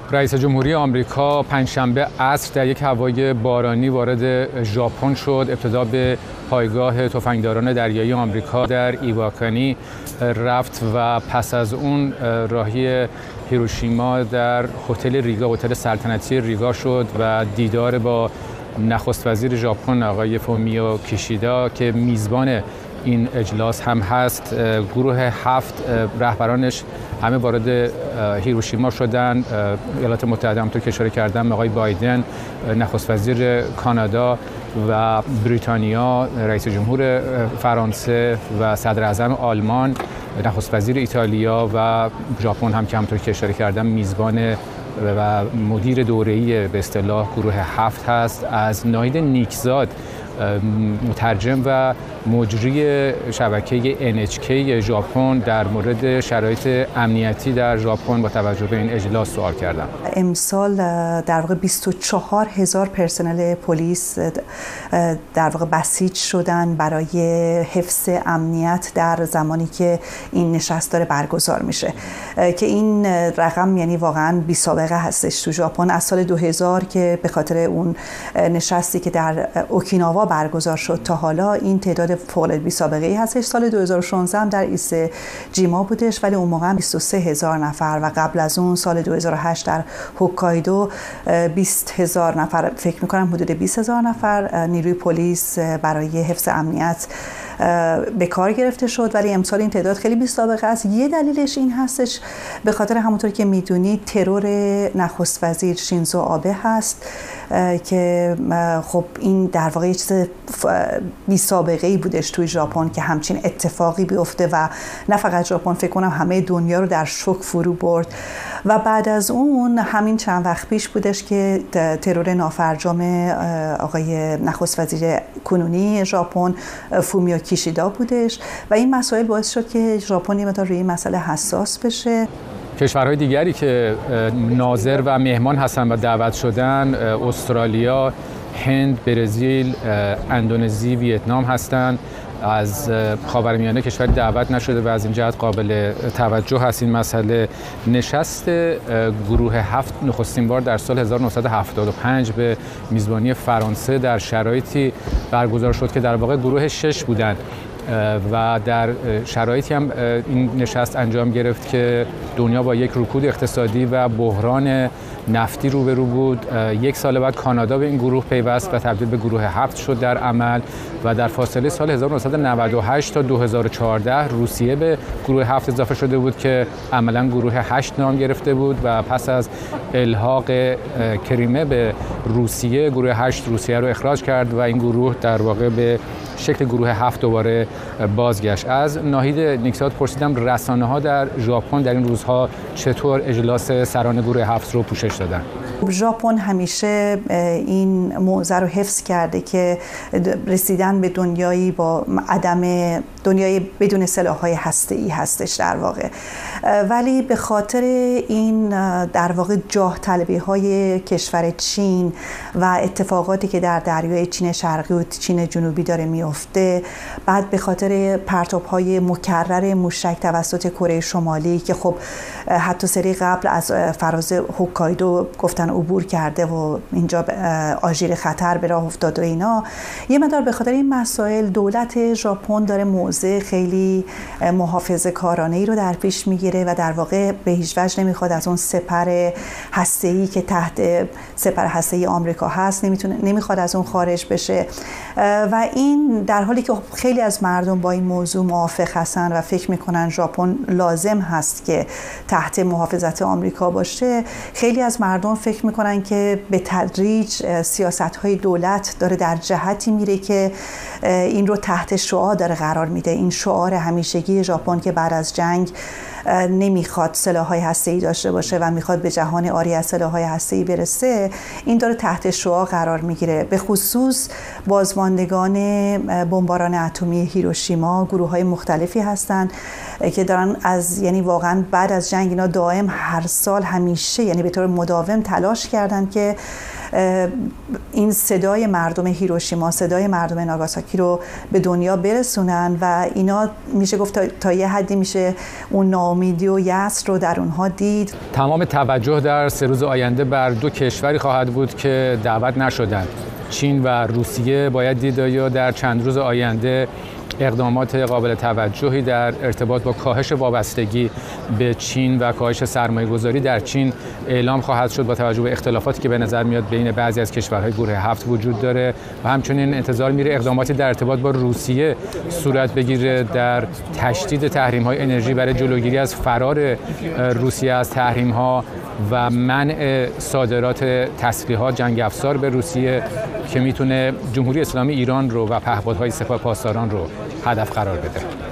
رئیس جمهوری آمریکا پنجشنبه عصر در یک هوای بارانی وارد ژاپن شد. ابتدا به پایگاه تفنگداران دریایی آمریکا در ایواکانی رفت و پس از اون راهی هیروشیما در هتل ریگا، هتل سلطنتی ریگا شد و دیدار با نخست وزیر ژاپن آقای فومیو کیشیدا که میزبان این اجلاس هم هست. گروه 7 رهبرانش همه وارد هیروشیما شدن. ایالات متحده همونطور که اشاره کردم آقای بایدن، نخست وزیر کانادا و بریتانیا، رئیس جمهور فرانسه و صدر اعظم آلمان، نخست وزیر ایتالیا و ژاپن هم که همونطور که اشاره کردم میزبان و مدیر دوره‌ای به اصطلاح گروه 7 هست. از ناهید نیکزاد، مترجم و مجری شبکه NHK ژاپن، در مورد شرایط امنیتی در ژاپن با توجه به این اجلاس سوال کردم. امسال در واقع 24,000 پرسنل پلیس در واقع بسیج شدن برای حفظ امنیت در زمانی که این نشست داره برگزار میشه که این رقم یعنی واقعا بی سابقه هستش تو ژاپن. از سال 2000 که به خاطر اون نشستی که در اوکیناوا برگزار شد تا حالا این تعداد فوق بی سابقه ای هستش. سال 2016 هم در ایسه جیما بودش ولی اون موقع 23,000 نفر و قبل از اون سال 2008 در هوکایدو 20,000 نفر، فکر میکنم حدود 20,000 نفر نیروی پلیس برای حفظ امنیت به کار گرفته شد. ولی امسال این تعداد خیلی بی سابقه است. یه دلیلش این هستش به خاطر همونطور که میدونید ترور نخست وزیر شینزو آبه هست که خب این در واقع چیز بی سابقه ای بودش توی ژاپن که همچین اتفاقی بیفته و نه فقط ژاپن، فکر کنم همه دنیا رو در شوک فرو برد. و بعد از اون همین چند وقت پیش بودش که ترور نافرجام آقای نخست وزیر کنونی ژاپن فومیو کیشیدا بودش و این مسائل باعث شد که ژاپن یه مقدار روی این مسئله حساس بشه. کشورهای دیگری که ناظر و مهمان هستن و دعوت شدن استرالیا، هند، برزیل، اندونزی، ویتنام هستند. از خاورمیانه کشور دعوت نشده و از این جهت قابل توجه هست این مسئله. نشست گروه 7 نخستین بار در سال 1975 به میزبانی فرانسه در شرایطی برگزار شد که در واقع گروه 6 بودند و در شرایطی هم این نشست انجام گرفت که دنیا با یک رکود اقتصادی و بحران نفتی روبرو بود. یک سال بعد کانادا به این گروه پیوست و تبدیل به گروه 7 شد در عمل و در فاصله سال 1998 تا 2014 روسیه به گروه 7 اضافه شده بود که عملا گروه 8 نام گرفته بود و پس از الحاق کریمه به روسیه، گروه 8 روسیه رو اخراج کرد و این گروه در واقع به شکل گروه 7 دوباره بازگشت. از ناهید نیکزاد پرسیدم رسانه‌ها در ژاپن در این روزها چطور اجلاس سران گروه 7 رو پوشش دادن؟ ژاپن همیشه این موضع رو حفظ کرده که رسیدن به دنیایی با دنیای بدون سلاح‌های هسته‌ای هستش در واقع. ولی به خاطر این در واقع جاه طلبی‌های کشور چین و اتفاقاتی که در دریای چین شرقی و چین جنوبی داره میفته، بعد به خاطر پرتاب‌های مکرر موشک توسط کره شمالی که خب حتی سری قبل از فراز هوکایدو گفتن عبور کرده و اینجا آژیر خطر به راه افتاد و اینا، یه مقدار به خاطر این مسائل دولت ژاپن داره موضع خیلی محافظه‌کارانه‌ای رو در پیش میگیره و در واقع به هیچ وجه نمیخواد از اون سپر هسته‌ای که تحت سپر هسته‌ای آمریکا هست نمیخواد از اون خارج بشه و این در حالی که خیلی از مردم با این موضوع موافق هستن و فکر میکنن ژاپن لازم هست که تحت محافظت آمریکا باشه، خیلی از مردم فکر میکنن که به تدریج سیاست‌های دولت داره در جهتی میره که این رو تحت شعار داره قرار میده. این شعار همیشگی ژاپن که بعد از جنگ نمیخواد سلاح‌های هسته‌ای داشته باشه و میخواد به جهان عاری از سلاح‌های هسته‌ای برسه، این داره تحت شعار قرار میگیره. به خصوص بازماندگان بمباران اتمی هیروشیما گروه‌های مختلفی هستن که دارن یعنی واقعا بعد از جنگ اینا دائم هر سال همیشه یعنی به طور مداوم تلاش کردن که این صدای مردم هیروشیما، صدای مردم ناگاساکی رو به دنیا برسونن و اینا میشه گفت تا یه حدی میشه اون ناامیدی و یأس رو در اونها دید. تمام توجه در 3 روز آینده بر 2 کشوری خواهد بود که دعوت نشدند. چین و روسیه باید دید یا در چند روز آینده اقدامات قابل توجهی در ارتباط با کاهش وابستگی به چین و کاهش سرمایه‌گذاری در چین اعلام خواهد شد با توجه به اختلافاتی که به نظر میاد بین بعضی از کشورهای گروه 7 وجود داره و همچنین انتظار میره اقداماتی در ارتباط با روسیه صورت بگیره در تشدید تحریم‌های انرژی برای جلوگیری از فرار روسیه از تحریم‌ها و منع صادرات تسلیحات جنگ افزار به روسیه که میتونه جمهوری اسلامی ایران رو و پهپادهای سپاه پاسداران رو هدف قرار بده.